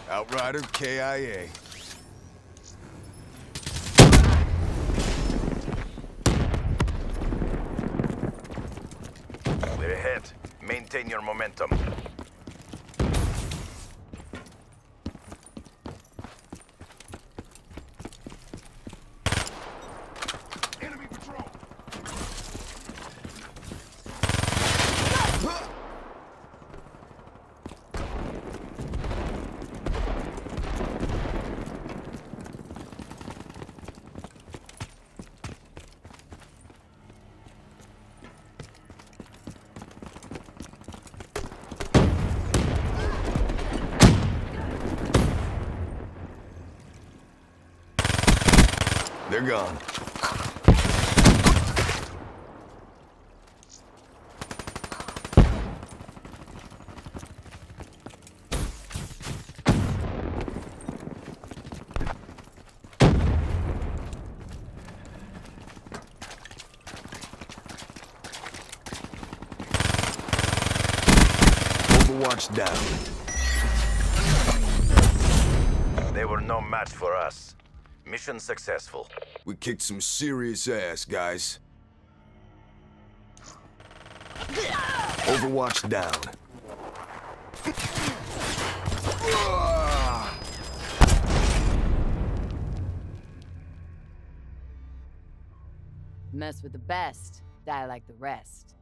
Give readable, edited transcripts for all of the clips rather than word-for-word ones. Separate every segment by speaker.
Speaker 1: Outrider KIA.
Speaker 2: We're ahead. Maintain your momentum.
Speaker 3: Enemy patrol!
Speaker 1: They're gone. Overwatch down.
Speaker 2: They were no match for us. Mission successful.
Speaker 1: We kicked some serious ass, guys. Overwatch down.
Speaker 4: Mess with the best, die like the rest.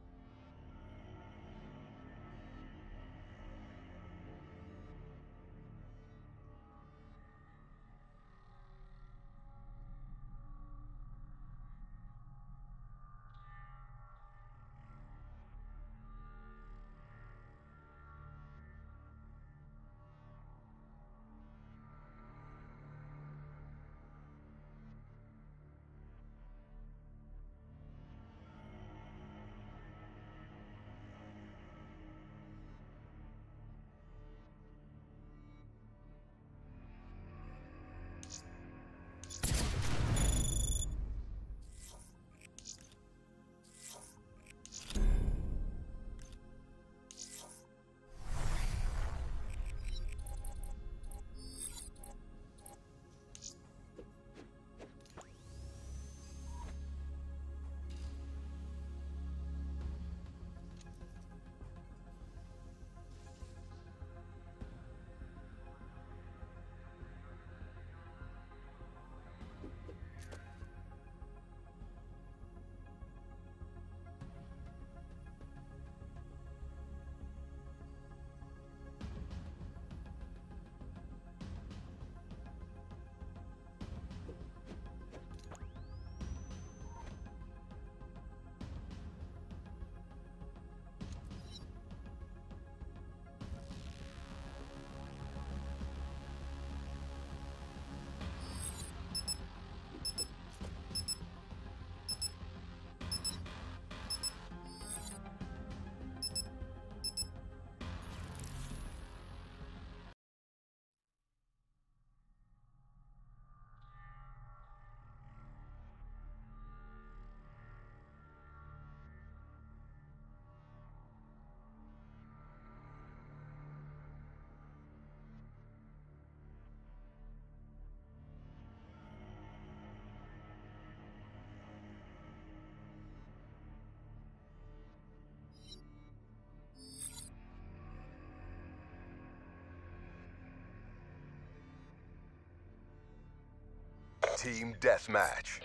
Speaker 2: Team deathmatch.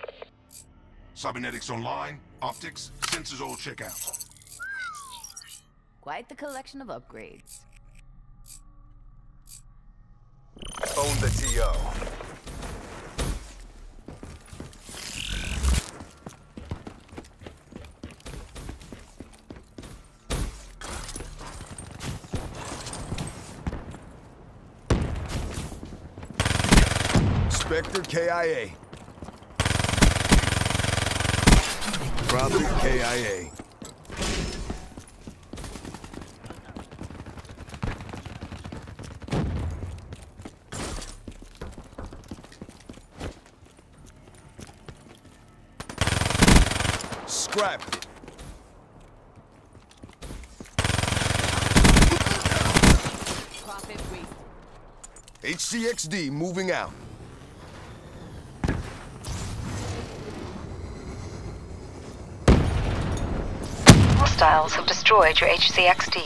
Speaker 3: Cybernetics online, optics, sensors all check out.
Speaker 4: Quite the collection of upgrades.
Speaker 2: Own the TO.
Speaker 1: Spectre KIA. Prophet KIA. Scrapped it.
Speaker 4: Profit waste.
Speaker 1: HCXD moving out.
Speaker 5: Hostiles have destroyed your HCXD.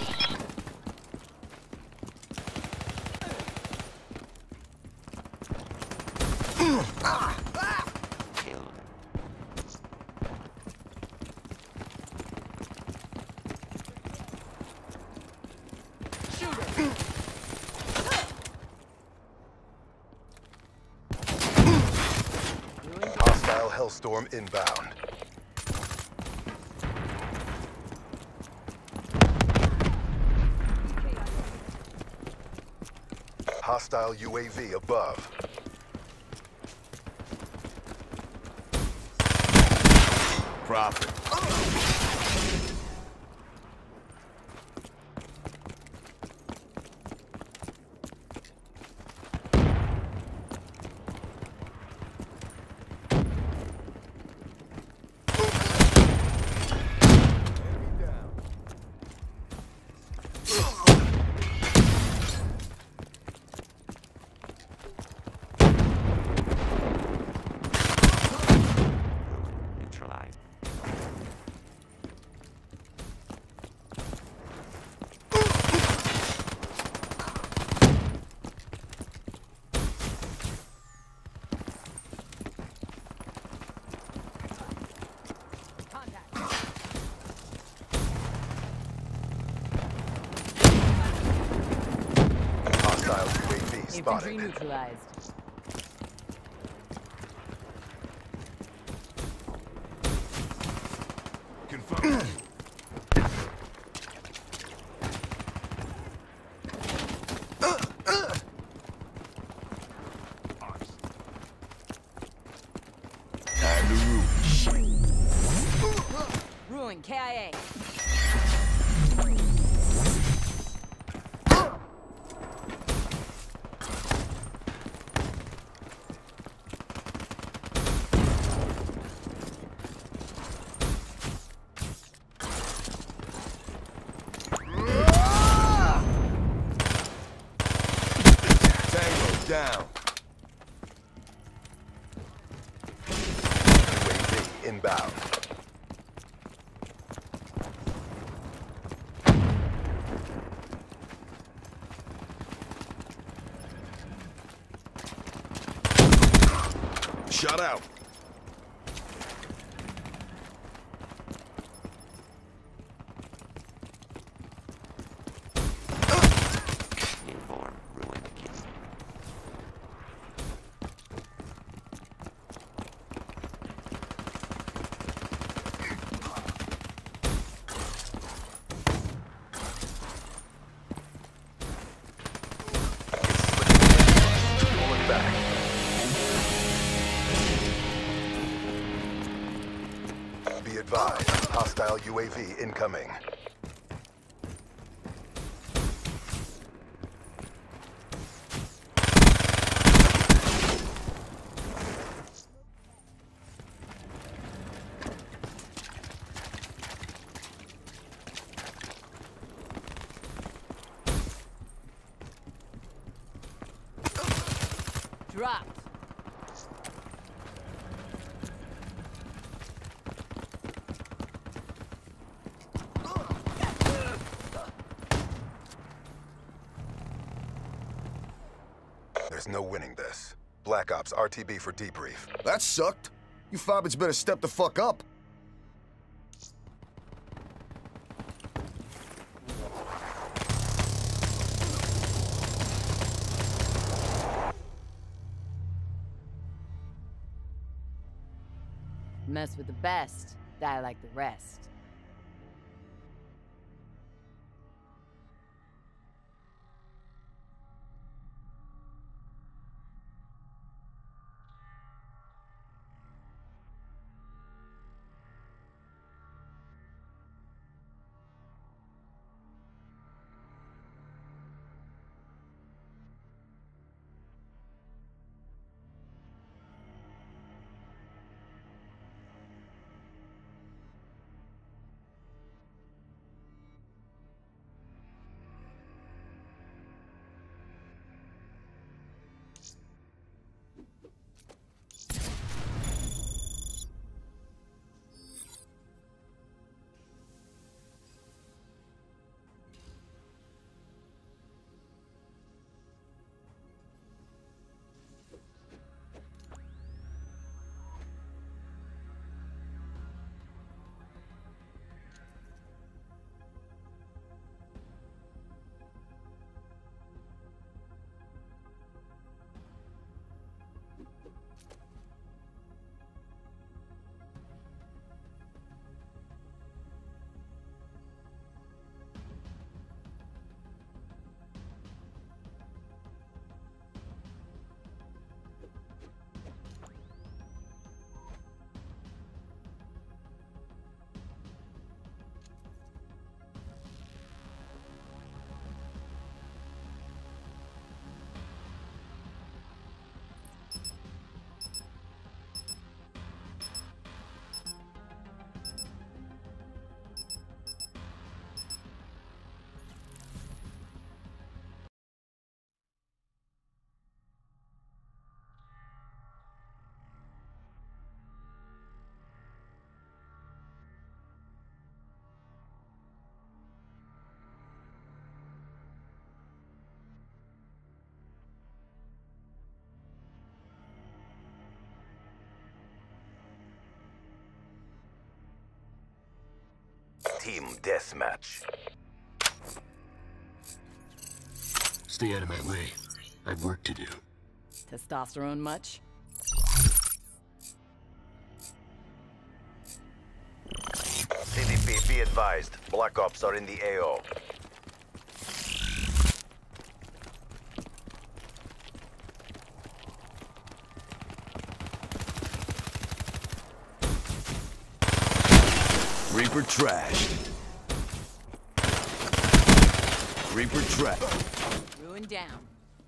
Speaker 2: Hostile Hellstorm inbound. Hostile UAV above.
Speaker 1: Profit.
Speaker 6: Neutralized.
Speaker 2: Hostile UAV
Speaker 4: Infantry
Speaker 2: spotted.
Speaker 4: neutralized.
Speaker 3: Confirmed.
Speaker 1: Time to root.
Speaker 4: Ruin KIA.
Speaker 1: Tango down.
Speaker 2: UAV inbound.
Speaker 1: Shut out.
Speaker 6: Newborn ruined kid.
Speaker 2: Pulling back. Be advised, hostile UAV incoming.
Speaker 4: Dropped.
Speaker 2: There's no winning this. Black Ops RTB for debrief.
Speaker 1: That sucked. You fobbits better step the fuck up.
Speaker 4: Mess with the best, die like the rest.
Speaker 2: Team deathmatch.
Speaker 7: Stay out of my way. I've work to do.
Speaker 4: Testosterone much?
Speaker 2: CDP, be advised. Black Ops are in the AO.
Speaker 1: Reaper trashed. Reaper trashed.
Speaker 4: Ruin down.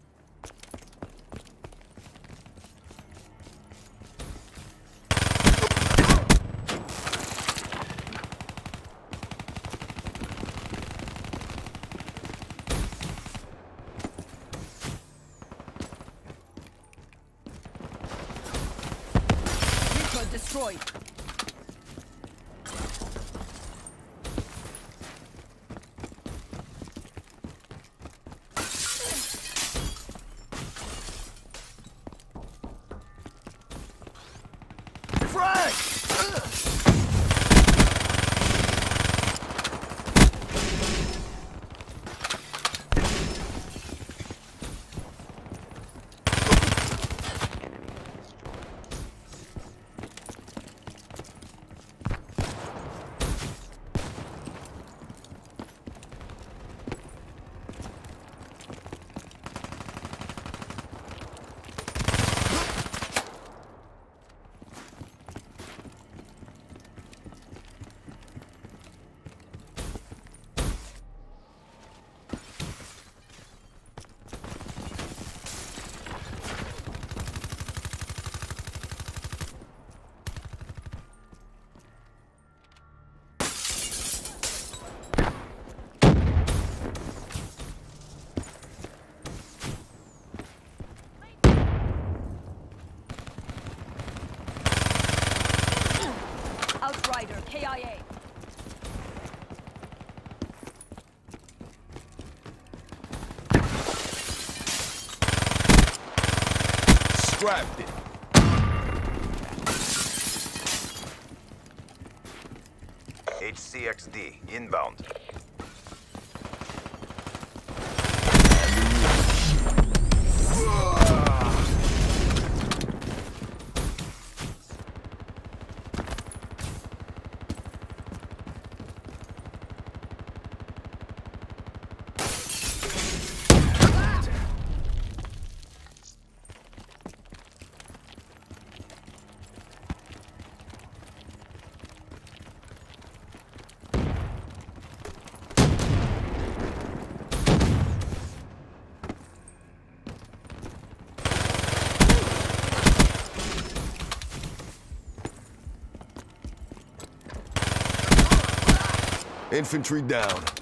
Speaker 4: Reaper destroyed. Outrider, KIA.
Speaker 1: Scrapped it.
Speaker 2: HCXD, inbound.
Speaker 1: Infantry down.